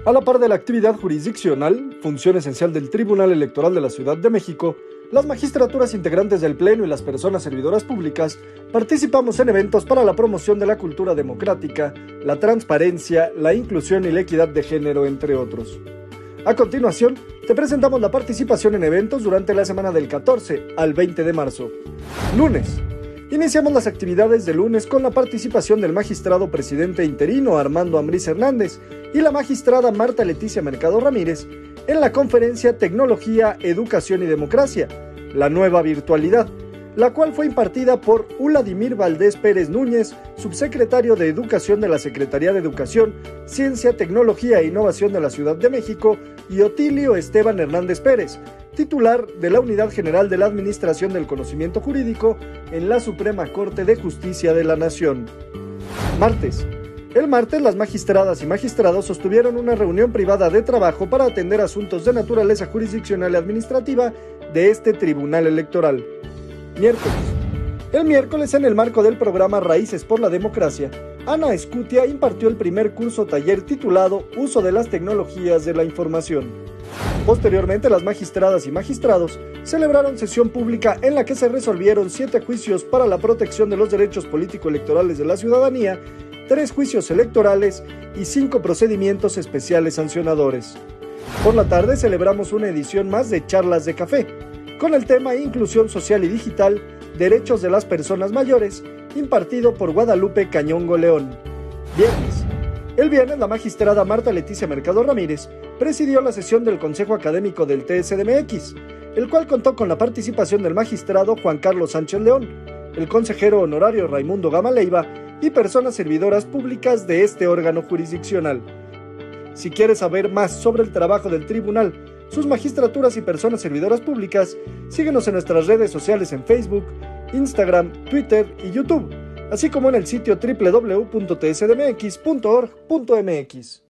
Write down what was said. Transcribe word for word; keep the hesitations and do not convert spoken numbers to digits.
A la par de la actividad jurisdiccional, función esencial del Tribunal Electoral de la Ciudad de México, las magistraturas integrantes del Pleno y las personas servidoras públicas participamos en eventos para la promoción de la cultura democrática, la transparencia, la inclusión y la equidad de género, entre otros. A continuación, te presentamos la participación en eventos durante la semana del catorce al veinte de marzo. Lunes. Iniciamos las actividades de lunes con la participación del magistrado presidente interino Armando Ambriz Hernández y la magistrada Marta Leticia Mercado Ramírez en la conferencia Tecnología, Educación y Democracia, la nueva virtualidad, la cual fue impartida por Vladimir Valdés Pérez Núñez, subsecretario de Educación de la Secretaría de Educación, Ciencia, Tecnología e Innovación de la Ciudad de México, y Otilio Esteban Hernández Pérez, titular de la Unidad General de la Administración del Conocimiento Jurídico en la Suprema Corte de Justicia de la Nación. Martes. El martes, las magistradas y magistrados sostuvieron una reunión privada de trabajo para atender asuntos de naturaleza jurisdiccional y administrativa de este Tribunal Electoral. Miércoles. El miércoles, en el marco del programa Raíces por la Democracia, Ana Escutia impartió el primer curso taller titulado Uso de las Tecnologías de la Información. Posteriormente, las magistradas y magistrados celebraron sesión pública en la que se resolvieron siete juicios para la protección de los derechos político-electorales de la ciudadanía, tres juicios electorales y cinco procedimientos especiales sancionadores. Por la tarde celebramos una edición más de Charlas de Café, con el tema Inclusión Social y Digital, Derechos de las Personas Mayores, impartido por Guadalupe Cañongo León. Viernes. El viernes, la magistrada Marta Leticia Mercado Ramírez presidió la sesión del Consejo Académico del T S D M X, el cual contó con la participación del magistrado Juan Carlos Sánchez León, el consejero honorario Raimundo Gama Leiva y personas servidoras públicas de este órgano jurisdiccional. Si quieres saber más sobre el trabajo del tribunal, sus magistraturas y personas servidoras públicas, síguenos en nuestras redes sociales en Facebook, Instagram, Twitter y YouTube, así como en el sitio doble u doble u doble u punto t s d m x punto org punto m x.